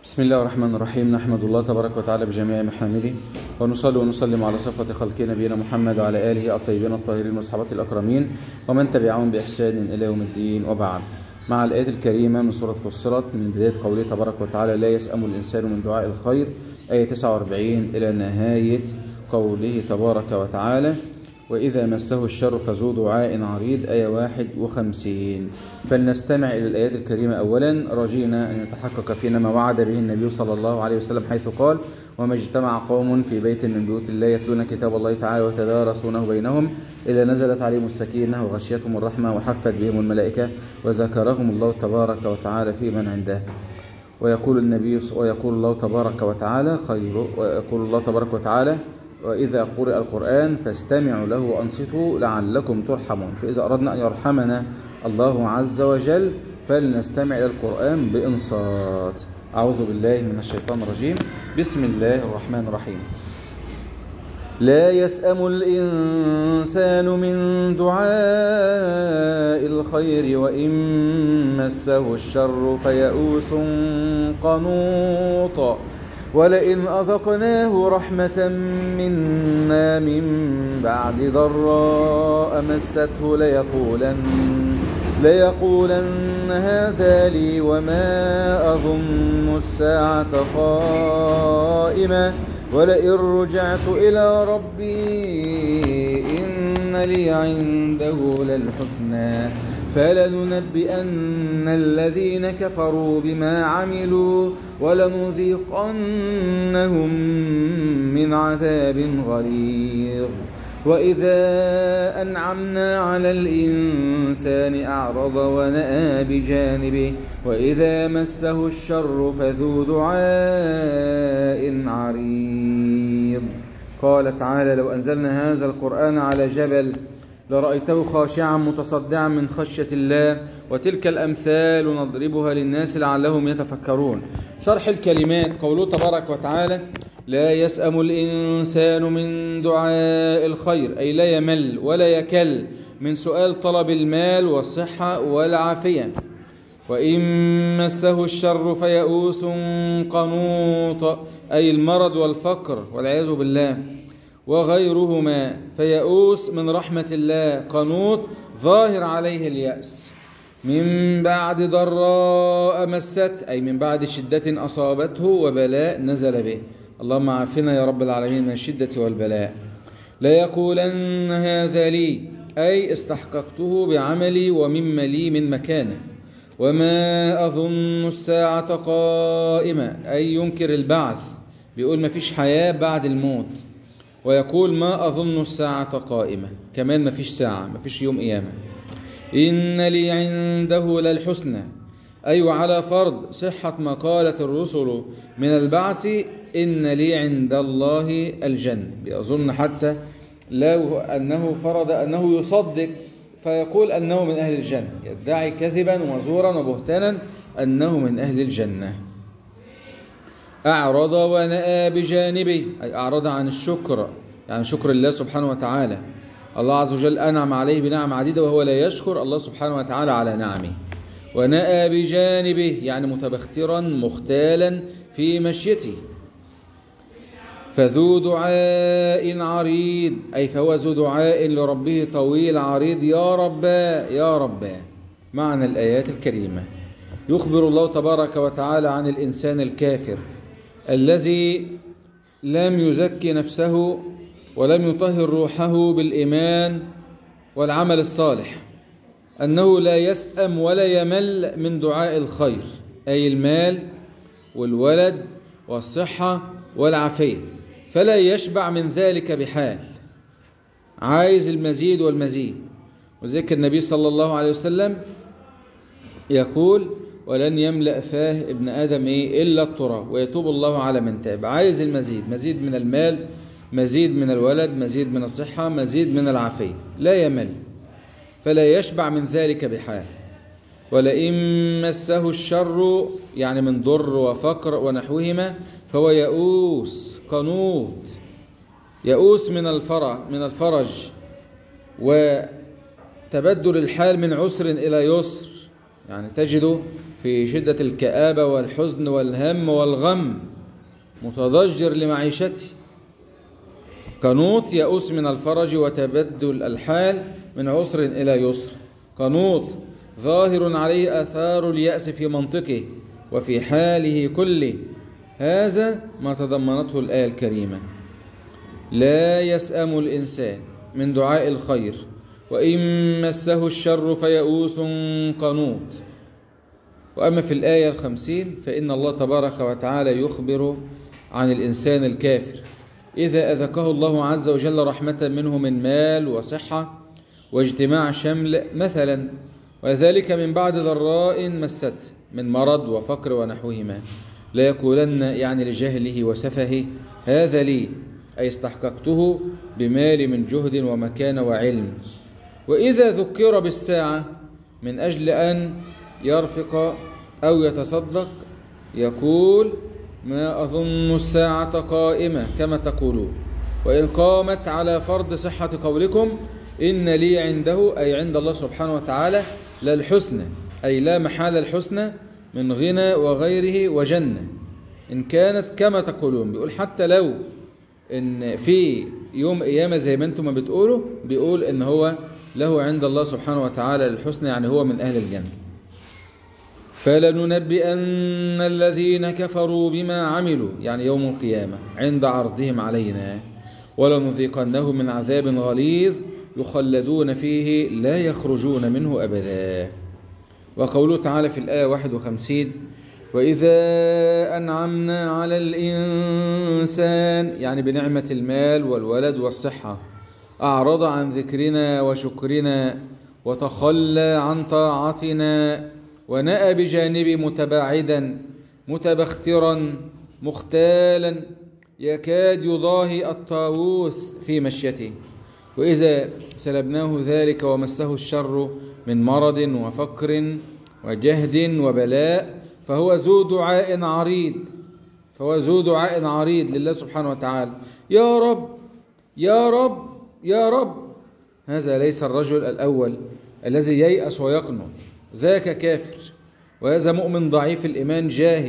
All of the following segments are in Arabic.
بسم الله الرحمن الرحيم. نحمد الله تبارك وتعالى بجميع محامده، ونصلي ونسلم على صفوة خلق نبينا محمد وعلى آله الطيبين الطاهرين وصحبه الأكرمين ومن تبعهم بإحسان إلى يوم الدين، وبعد. مع الآية الكريمة من سورة فصلت من بداية قوله تبارك وتعالى: لا يسأم الإنسان من دعاء الخير، آية 49 إلى نهاية قوله تبارك وتعالى: وإذا مسه الشر فذو دعاء عريض، آية 51. فلنستمع إلى الآيات الكريمة أولا، راجينا أن يتحقق فينا ما وعد به النبي صلى الله عليه وسلم، حيث قال: وما اجتمع قوم في بيت من بيوت الله يتلون كتاب الله تعالى ويتدارسونه بينهم إلا نزلت عليهم السكينة وغشيتهم الرحمة وحفت بهم الملائكة وذكرهم الله تبارك وتعالى في من عنده. ويقول الله تبارك وتعالى: وإذا قرئ القرآن فاستمعوا له وأنصتوا لعلكم ترحمون. فإذا أردنا أن يرحمنا الله عز وجل فلنستمع إلى القرآن بإنصات. أعوذ بالله من الشيطان الرجيم. بسم الله الرحمن الرحيم. لا يسأم الإنسان من دعاء الخير وإن مسه الشر فيئوس قنوط ولئن أذقناه رحمة منا من بعد ضراء مسته ليقولن هذا لي وما أظن الساعة قائمة ولئن رجعت إلى ربي إن لي عنده للحسنى فلننبئن الذين كفروا بما عملوا ولنذيقنهم من عذاب غليظ. وإذا أنعمنا على الإنسان أعرض ونأى بجانبه وإذا مسه الشر فذو دعاء عريض. قال تعالى: لو أنزلنا هذا القرآن على جبل لرأيته خاشعا متصدعا من خشية الله وتلك الأمثال نضربها للناس لعلهم يتفكرون. شرح الكلمات: قوله تبارك وتعالى: لا يسأم الإنسان من دعاء الخير، أي لا يمل ولا يكل من سؤال طلب المال والصحة والعافية. وإن مسه الشر فيئوس قنوط، أي المرض والفقر والعياذ بالله وغيرهما. فيئوس من رحمة الله، قنوط ظاهر عليه اليأس. من بعد ضراء مست، أي من بعد شدة أصابته وبلاء نزل به. اللهم عافنا يا رب العالمين من الشدة والبلاء. ليقولن هذا لي، أي استحققته بعملي ومما لي من مكانه. وما أظن الساعة قائمة، أي ينكر البعث، بيقول ما فيش حياة بعد الموت. ويقول ما أظن الساعة قائمة، كمان ما فيش ساعة، ما فيش يوم قيامة. إن لي عنده للحسنى، أي على فرض صحة ما قالت الرسل من البعث إن لي عند الله الجنة. بيظن حتى لو أنه فرض أنه يصدق فيقول أنه من أهل الجنة، يدعي كذبا وزورا وبهتانا أنه من أهل الجنة. أعرض ونأى بجانبه، أي أعرض عن الشكر، يعني شكر الله سبحانه وتعالى. الله عز وجل أنعم عليه بنعم عديدة وهو لا يشكر الله سبحانه وتعالى على نعمه. ونأى بجانبه يعني متبخترا مختالا في مشيته. فذو دعاء عريض، أي فهو ذو دعاء لربه طويل عريض، يا رباه يا رباه. معنى الآيات الكريمة: يخبر الله تبارك وتعالى عن الإنسان الكافر الذي لم يزكي نفسه ولم يطهر روحه بالإيمان والعمل الصالح، أنه لا يسأم ولا يمل من دعاء الخير، أي المال والولد والصحة والعافية، فلا يشبع من ذلك بحال، عايز المزيد والمزيد. وذلك النبي صلى الله عليه وسلم يقول: ولن يملأ فاه ابن آدم إلا التراب ويتوب الله على من تاب. عايز المزيد، مزيد من المال، مزيد من الولد، مزيد من الصحة، مزيد من العافية، لا يمل فلا يشبع من ذلك بحال. ولئن مسه الشر يعني من ضر وفقر ونحوهما فهو يئوس قنوط، يئوس من الفرج وتبدل الحال من عسر إلى يسر، يعني تجد في شدة الكآبة والحزن والهم والغم، متضجر لمعيشته. قنوط يئوس من الفرج وتبدل الحال من عسر إلى يسر. قنوط ظاهر عليه آثار اليأس في منطقه وفي حاله كله. هذا ما تضمنته الآية الكريمة. لا يسأم الإنسان من دعاء الخير، وإن مسه الشر فيئوس قنوط. وأما في الآية 50 فإن الله تبارك وتعالى يخبر عن الإنسان الكافر إذا أذقه الله عز وجل رحمة منه من مال وصحة واجتماع شمل مثلا، وذلك من بعد ضراء مسته من مرض وفقر ونحوهما، لا يقولن يعني لجهله وسفهه هذا لي، أي استحققته بمال من جهد ومكان وعلم. وإذا ذكر بالساعة من أجل أن يرفق أو يتصدق يقول ما أظن الساعة قائمة كما تقولون، وإن قامت على فرض صحة قولكم إن لي عنده، أي عند الله سبحانه وتعالى، للحسنى، أي لا محال الحسنى من غنى وغيره وجنة إن كانت كما تقولون. بيقول حتى لو إن في يوم قيامة زي ما أنتم ما بتقولوا، بيقول إن هو له عند الله سبحانه وتعالى الحسنى، يعني هو من أهل الجنة. فلننبئن الذين كفروا بما عملوا، يعني يوم القيامة عند عرضهم علينا، ولنذيقنهم من عذاب غليظ يخلدون فيه لا يخرجون منه أبدا. وقوله تعالى في الآية 51 وإذا أنعمنا على الإنسان، يعني بنعمة المال والولد والصحة، أعرض عن ذكرنا وشكرنا وتخلى عن طاعتنا ونأى بجانب متباعدا متبخترا مختالا يكاد يضاهي الطاووس في مشيته. وإذا سلبناه ذلك ومسه الشر من مرض وفقر وجهد وبلاء فهو ذو دعاء عريض لله سبحانه وتعالى، يا رب يا رب يا رب. هذا ليس الرجل الأول الذي ييأس ويقنط، ذاك كافر، وهذا مؤمن ضعيف الإيمان جاهل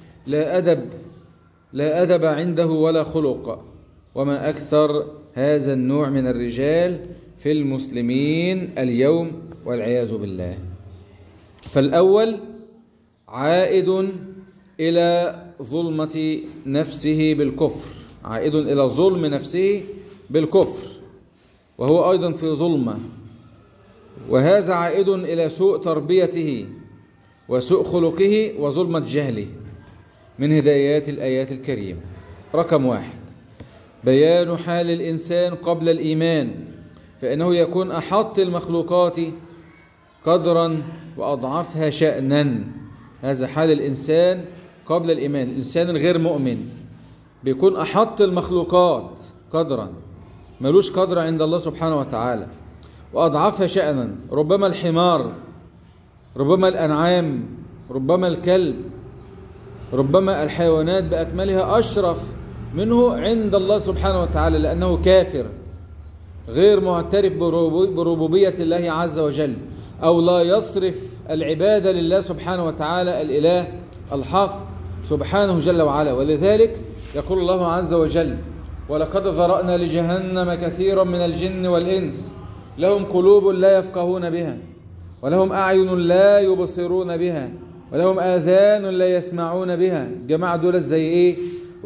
لا أدب عنده ولا خلق. وما أكثر هذا النوع من الرجال في المسلمين اليوم والعياذ بالله. فالأول عائد إلى ظلمة نفسه بالكفر، عائد إلى ظلم نفسه بالكفر، وهو أيضا في ظلمة، وهذا عائد إلى سوء تربيته وسوء خلقه وظلمة جهله. من هدايات الآيات الكريمة: رقم 1 بيان حال الإنسان قبل الإيمان، فإنه يكون أحط المخلوقات قدرا وأضعفها شأنا. هذا حال الإنسان قبل الإيمان. الإنسان الغير مؤمن بيكون أحط المخلوقات قدرا، ملوش قدر عند الله سبحانه وتعالى، وأضعفها شأنا. ربما الحمار، ربما الأنعام، ربما الكلب، ربما الحيوانات بأكملها أشرف منه عند الله سبحانه وتعالى، لأنه كافر غير معترف بربوبية الله عز وجل، أو لا يصرف العبادة لله سبحانه وتعالى الإله الحق سبحانه جل وعلا. ولذلك يقول الله عز وجل: ولقد ذرأنا لجهنم كثيرا من الجن والإنس لهم قلوب لا يفقهون بها، ولهم أعين لا يبصرون بها، ولهم آذان لا يسمعون بها. جماعة دولت زي إيه؟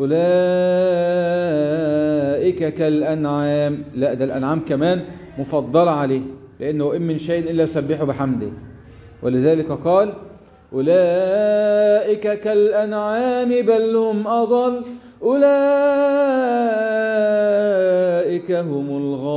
أولئك كالأنعام. لا، ده الأنعام كمان مفضلة عليه، لأنه إن من شيء إلا يسبح بحمده. ولذلك قال: أولئك كالأنعام بل هم أضل أولئك هم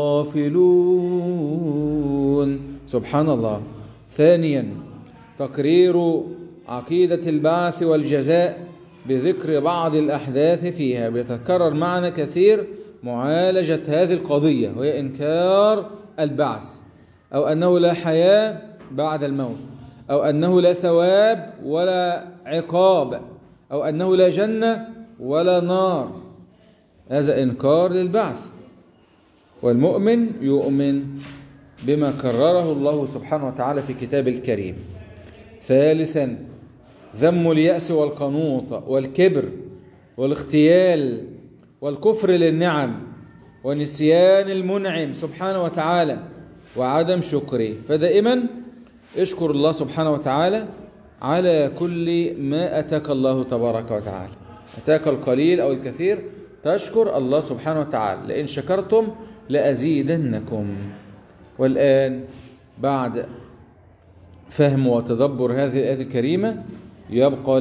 الغافلون. سبحان الله. ثانيا تقرير عقيدة البعث والجزاء بذكر بعض الأحداث فيها. بيتكرر معنا كثير معالجة هذه القضية، وهي إنكار البعث، أو أنه لا حياة بعد الموت، أو أنه لا ثواب ولا عقاب، أو أنه لا جنة ولا نار. هذا إنكار للبعث. والمؤمن يؤمن بما كرره الله سبحانه وتعالى في كتاب الكريم. ثالثا ذم اليأس والقنوط والكبر والاختيال والكفر للنعم ونسيان المنعم سبحانه وتعالى وعدم شكره. فدائما اشكر الله سبحانه وتعالى على كل ما أتاك الله تبارك وتعالى. أتاك القليل أو الكثير تشكر الله سبحانه وتعالى، لئن شكرتم لأزيدنكم. والآن بعد فهم وتدبر هذه الآيات الكريمة يبقى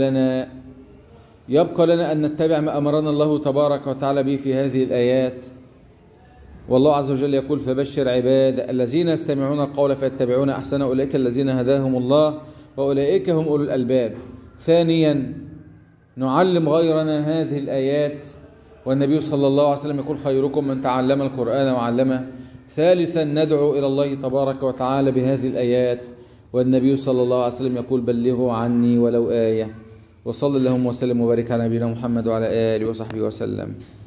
لنا أن نتبع ما أمرنا الله تبارك وتعالى به في هذه الآيات. والله عز وجل يقول: فبشر عباد الذين يستمعون القول فيتبعون أحسنه أولئك الذين هداهم الله وأولئك هم أولو الألباب. ثانيا نعلم غيرنا هذه الآيات، والنبي صلى الله عليه وسلم يقول: خيركم من تعلم القرآن وعلمه. ثالثا ندعو إلى الله تبارك وتعالى بهذه الآيات، والنبي صلى الله عليه وسلم يقول: بلغوا عني ولو آية. وصلى اللهم وسلم وبارك على نبينا محمد وعلى آله وصحبه وسلم.